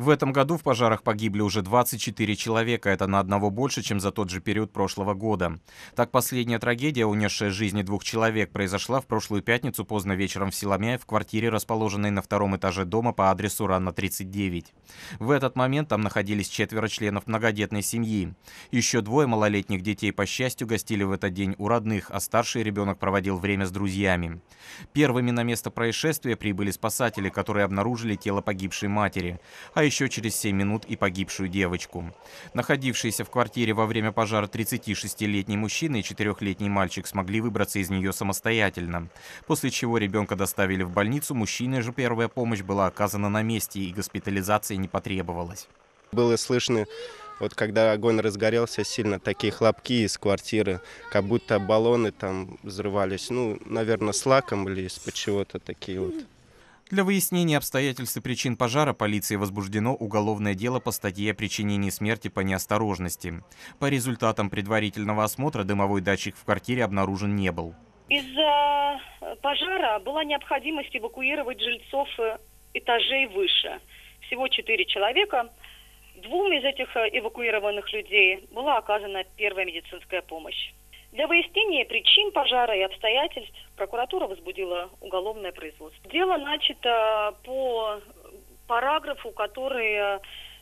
В этом году в пожарах погибли уже 24 человека. Это на одного больше, чем за тот же период прошлого года. Так, последняя трагедия, унесшая жизни 2 человек, произошла в прошлую пятницу поздно вечером в Силамяе в квартире, расположенной на 2-м этаже дома по адресу Ранна, 39. В этот момент там находились 4 членов многодетной семьи. Еще 2 малолетних детей, по счастью, гостили в этот день у родных, а старший ребенок проводил время с друзьями. Первыми на место происшествия прибыли спасатели, которые обнаружили тело погибшей матери, а еще через 7 минут и погибшую девочку. Находившиеся в квартире во время пожара 36-летний мужчина и 4-летний мальчик смогли выбраться из нее самостоятельно, после чего ребенка доставили в больницу, мужчине же первая помощь была оказана на месте и госпитализация не потребовалась. Было слышно, вот когда огонь разгорелся сильно, такие хлопки из квартиры, как будто баллоны там взрывались, наверное, с лаком или из-под чего-то такие вот. Для выяснения обстоятельств и причин пожара полиции возбуждено уголовное дело по статье о причинении смерти по неосторожности. По результатам предварительного осмотра дымовой датчик в квартире обнаружен не был. Из-за пожара была необходимость эвакуировать жильцов этажей выше. Всего 4 человека. 2 из этих эвакуированных людей была оказана первая медицинская помощь. Для выяснения причин пожара и обстоятельств прокуратура возбудила уголовное производство. Дело начато по параграфу, который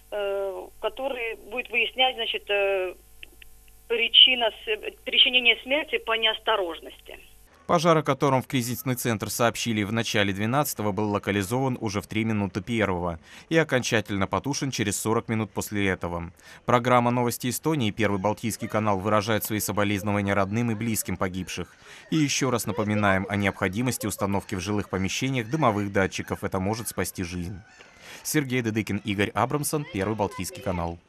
будет выяснять, причинение смерти по неосторожности. Пожар, о котором в кризисный центр сообщили в начале 12-го, был локализован уже в 3 минуты 1-го и окончательно потушен через 40 минут после этого. Программа «Новости Эстонии» и Первый Балтийский канал выражают свои соболезнования родным и близким погибших. И еще раз напоминаем о необходимости установки в жилых помещениях дымовых датчиков. Это может спасти жизнь. Сергей Дедыкин, Игорь Абрамсон, Первый Балтийский канал.